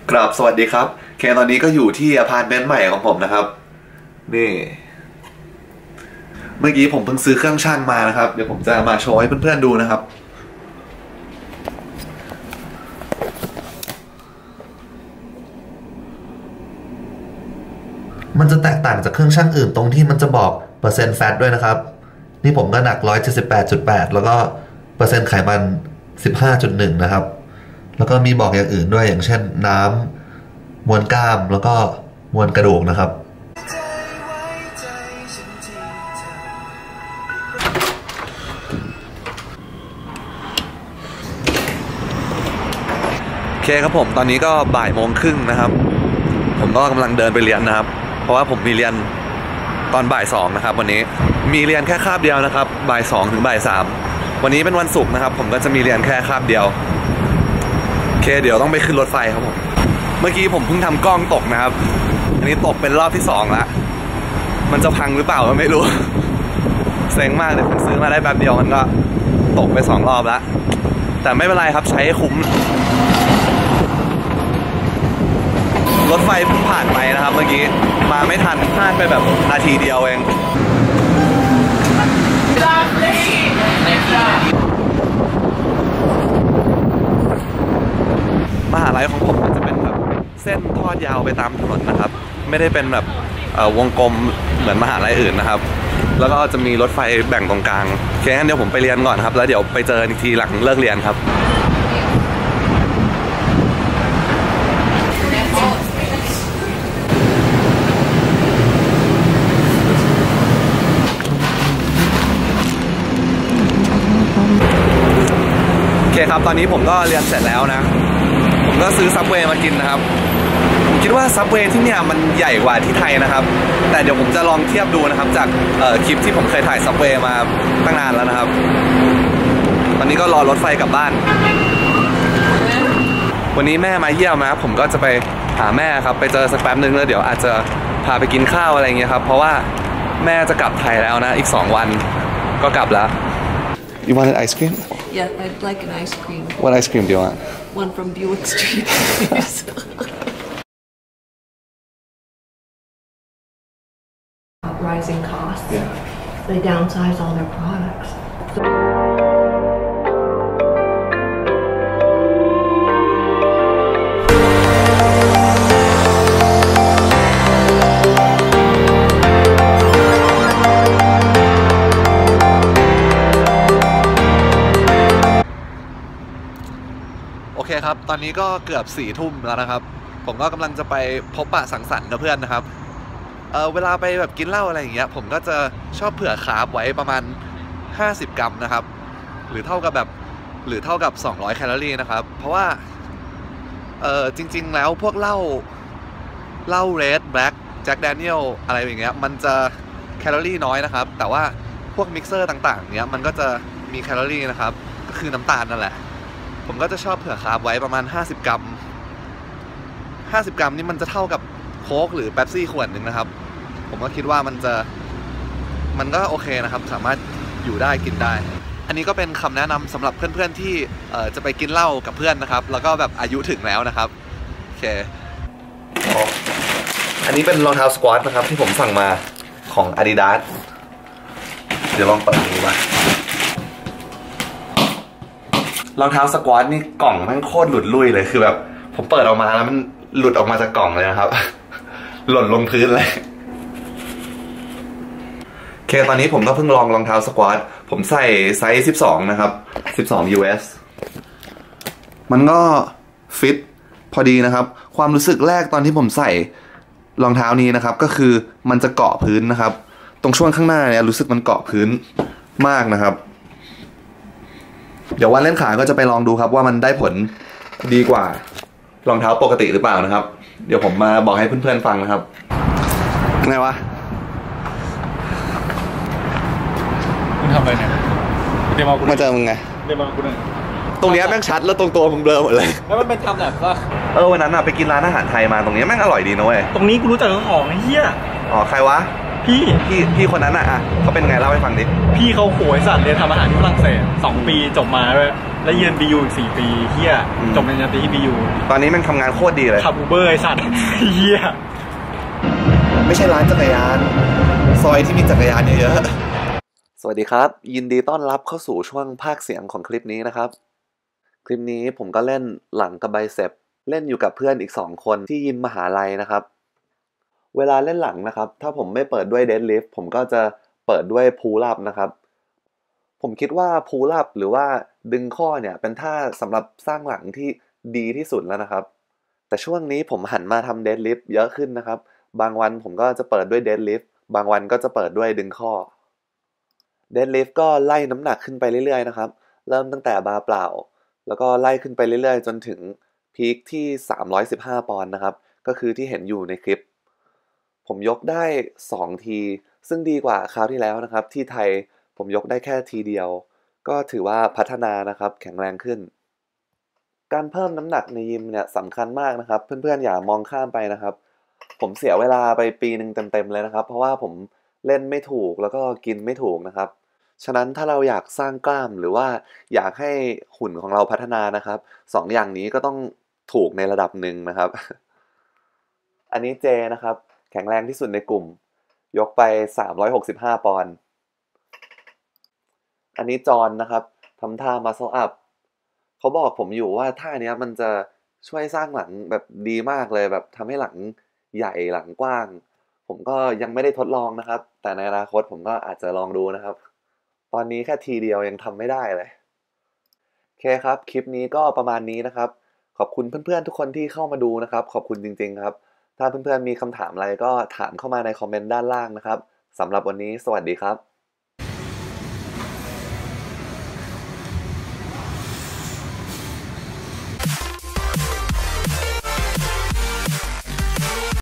กราบสวัสดีครับตอนนี้ก็อยู่ที่อพาร์ตเมนต์ใหม่ของผมนะครับนี่เมื่อกี้ผมเพิ่งซื้อเครื่องชั่งมานะครับเดี๋ยวผมจะมาโชว์ให้เพื่อนๆดูนะครับมันจะแตกต่างจากเครื่องชั่งอื่นตรงที่มันจะบอกเปอร์เซ็นต์แฟตด้วยนะครับนี่ผมก็หนัก 178.8 แล้วก็เปอร์เซ็นต์ไขมัน 15.1 นะครับแล้วก็มีบอกอย่างอื่นด้วยอย่างเช่นน้ำมวลกล้ามแล้วก็มวลกระดูกนะครับโอเคครับผมตอนนี้ก็บ่ายโมงครึ่งนะครับผมก็กำลังเดินไปเรียนนะครับเพราะว่าผมมีเรียนตอนบ่าย2นะครับวันนี้มีเรียนแค่คาบเดียวนะครับบ่าย2ถึงบ่าย3วันนี้เป็นวันศุกร์นะครับผมก็จะมีเรียนแค่คาบเดียวโอเคเดี๋ยวต้องไปขึ้นรถไฟครับผมเมื่อกี้ผมเพิ่งทำกล้องตกนะครับอันนี้ตกเป็นรอบที่2ละมันจะพังหรือเปล่าก็ไม่รู้เซ็งมากเลยผมซื้อมาได้แป๊บเดียวมันก็ตกไป2รอบแล้วแต่ไม่เป็นไรครับใช้ให้คุ้มรถไฟเพิ่งผ่านไปนะครับเมื่อกี้มาไม่ทันพลาดไปแบบนาทีเดียวเองมหาลัยของผมมันจะเป็นแบบเส้นทอดยาวไปตามถนนนะครับไม่ได้เป็นแบบวงกลมเหมือนมหาลัยอื่นนะครับแล้วก็จะมีรถไฟแบ่งตรงกลางโอเคงั้นเดี๋ยวผมไปเรียนก่อนครับแล้วเดี๋ยวไปเจออีกทีหลังเลิกเรียนครับโอเคครับตอนนี้ผมก็เรียนเสร็จแล้วนะผมก็ซื้อซับเวย์มากินนะครับผมคิดว่าซับเวย์ที่เนี่ยมันใหญ่กว่าที่ไทยนะครับแต่เดี๋ยวผมจะลองเทียบดูนะครับจากคลิปที่ผมเคยถ่ายซับเวย์มาตั้งนานแล้วนะครับตอนนี้ก็รอรถไฟกลับบ้านวันนี้แม่มาเยี่ยมนะผมก็จะไปหาแม่ครับไปเจอสักแป๊บนึงแล้วเดี๋ยวอาจจะพาไปกินข้าวอะไรเงี้ยครับเพราะว่าแม่จะกลับไทยแล้วนะอีก2 วันก็กลับแล้ว You want an ice cream? Yeah, I'd like an ice cream. What ice cream do you want? One from Buick Street, please. Rising costs. Yeah. They downsize all their products. So โอเคครับตอนนี้ก็เกือบ4 ทุ่มแล้วนะครับผมก็กำลังจะไปพบปะสังสรรค์กับเพื่อนนะครับเวลาไปแบบกินเหล้าอะไรอย่างเงี้ยผมก็จะชอบเผื่อคาร์บไว้ประมาณ50 กรัมนะครับหรือเท่ากับ200 แคลอรี่นะครับเพราะว่าจริงๆแล้วพวกเหล้าเรดแบล็กแจ็คแดเนียลอะไรอย่างเงี้ยมันจะแคลอรี่น้อยนะครับแต่ว่าพวกมิกเซอร์ต่างๆเนี้ยมันก็จะมีแคลอรี่นะครับก็คือน้ำตาลนั่นแหละผมก็จะชอบเผื่อคาร์บไว้ประมาณ50 กรัมนี่มันจะเท่ากับโค้กหรือเป๊ปซี่ขวดหนึ่งนะครับผมก็คิดว่ามันก็โอเคนะครับสามารถอยู่ได้กินได้อันนี้ก็เป็นคำแนะนำสำหรับเพื่อนๆที่จะไปกินเหล้ากับเพื่อนนะครับแล้วก็แบบอายุถึงแล้วนะครับโอเคอันนี้เป็นรองเท้าสควอตนะครับที่ผมสั่งมาของ Adidas เดี๋ยวลองเปิดดูว่ารองเท้าสควอตนี่กล่องมันโคตรหลุดลุ่ยเลยคือแบบผมเปิดออกมาแล้วมันหลุดออกมาจากกล่องเลยนะครับ หล่นลงพื้นเลยโอเคตอนนี้ผมก็เพิ่งลองรองเท้าสควอตผมใส่ไซส์12นะครับ12 US มันก็ฟิตพอดีนะครับความรู้สึกแรกตอนที่ผมใส่รองเท้านี้นะครับก็คือมันจะเกาะพื้นนะครับตรงช่วงข้างหน้าเนี่ยรู้สึกมันเกาะพื้นมากนะครับเดี๋ยววันเล่นขาก็จะไปลองดูครับว่ามันได้ผลดีกว่ารองเท้าปกติหรือเปล่านะครับเดี๋ยวผมมาบอกให้เพื่อนๆฟังนะครับไงวะคุณทำอะไรเนี่ยเดี๋ยวมาเจอมึงไงเดี๋ยวมาคุณตรงนี้แม่งชัดแล้วตรงตัวมึงเบลอหมดเลยแล้วมันเป็นทำแบบว่าวันนั้นไปกินร้านอาหารไทยมาตรงนี้แม่งอร่อยดีนะเว้ยตรงนี้กูรู้จักต้องออกไอ้เหี้ยใครวะพี่คนนั้นเขาเป็นไงเล่าให้ฟังดิพี่เขาโหยสัตว์เรียนทำอาหารที่ฝรั่งเศส2 ปีจบมาด้วยแล้วเรียน BU อีก4 ปีเฮียจบปริญญาตรีที่ BU ตอนนี้มันทำงานโคตรดีเลยขับอูเบอร์ไอสัตว์เฮียไม่ใช่ร้านจักรยาน ซอยที่มีจักรยานเยอะสวัสดีครับ ยินดีต้อนรับเข้าสู่ช่วงภาคเสียงของคลิปนี้นะครับ คลิปนี้ผมก็เล่นหลังกับไบเซปเล่นอยู่กับเพื่อนอีก2 คนที่ยิมมหาลัยนะครับเวลาเล่นหลังนะครับถ้าผมไม่เปิดด้วยเดดลิฟต์ผมก็จะเปิดด้วยพูลอัพนะครับผมคิดว่าพูลอัพหรือว่าดึงข้อเนี่ยเป็นท่าสำหรับสร้างหลังที่ดีที่สุดแล้วนะครับแต่ช่วงนี้ผมหันมาทำเดดลิฟต์เยอะขึ้นนะครับบางวันผมก็จะเปิดด้วยเดดลิฟต์บางวันก็จะเปิดด้วยดึงข้อเดดลิฟต์ก็ไล่น้ำหนักขึ้นไปเรื่อยๆนะครับเริ่มตั้งแต่บาร์เปล่าแล้วก็ไล่ขึ้นไปเรื่อยๆจนถึงพีคที่315 ปอนด์นะครับก็คือที่เห็นอยู่ในคลิปผมยกได้2 ทีซึ่งดีกว่าคราวที่แล้วนะครับที่ไทยผมยกได้แค่ทีเดียวก็ถือว่าพัฒนานะครับแข็งแรงขึ้นการเพิ่มน้ำหนักในยิมเนี่ยสำคัญมากนะครับเพื่อนๆอย่ามองข้ามไปนะครับผมเสียเวลาไปปีนึงเต็มๆเลยนะครับเพราะว่าผมเล่นไม่ถูกแล้วก็กินไม่ถูกนะครับฉะนั้นถ้าเราอยากสร้างกล้ามหรือว่าอยากให้หุ่นของเราพัฒนานะครับ2 อย่างนี้ก็ต้องถูกในระดับหนึ่งนะครับ อันนี้เจนะครับแข็งแรงที่สุดในกลุ่มยกไป365 ปอนด์อันนี้จอนนะครับทำท่า muscle up เขาบอกผมอยู่ว่าท่านี้มันจะช่วยสร้างหลังแบบดีมากเลยแบบทำให้หลังใหญ่หลังกว้างผมก็ยังไม่ได้ทดลองนะครับแต่ในอนาคตผมก็อาจจะลองดูนะครับตอนนี้แค่ทีเดียวยังทำไม่ได้เลยโอเคครับคลิปนี้ก็ประมาณนี้นะครับขอบคุณเพื่อนๆทุกคนที่เข้ามาดูนะครับขอบคุณจริงๆครับถ้าเพื่อนๆมีคำถามอะไรก็ถามเข้ามาในคอมเมนต์ด้านล่างนะครับสำหรับวันนี้สวัสดีครับ